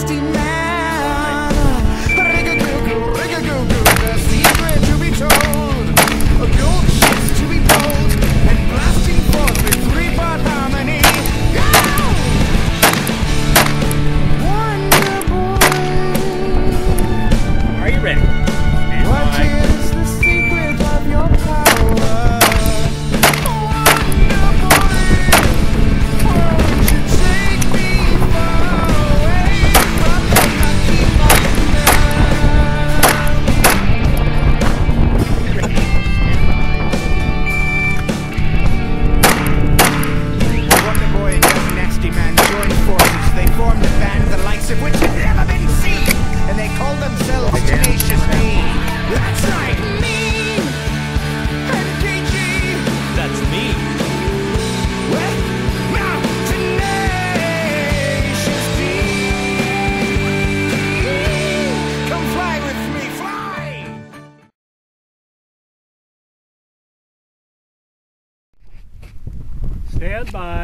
nasty man. Rig-a-goo-goo, rig-a-goo-goo, the secret to be told. Gold ships to be pulled, and blasting forth with three-part harmony. Go! Wonder boy. Are you ready? What is the secret of your power? Wonder boy, won't you take me far away from the lucky Wonder boy and young nasty man joined forces. They formed a band the likes of which had never been seen, and they called themselves Tenacious Me. That's right, mean and cagey. That's me. Well, now Tenacious D. Come fly with me, fly. Stand by.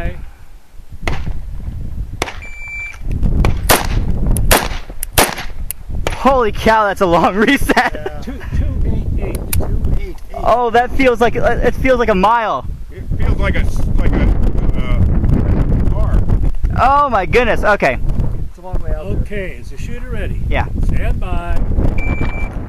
Holy cow, that's a long reset. Yeah. 288. Oh, that feels like it feels like a mile. It feels like a car. Oh my goodness. Okay. Okay, is the shooter ready? Yeah. Stand by.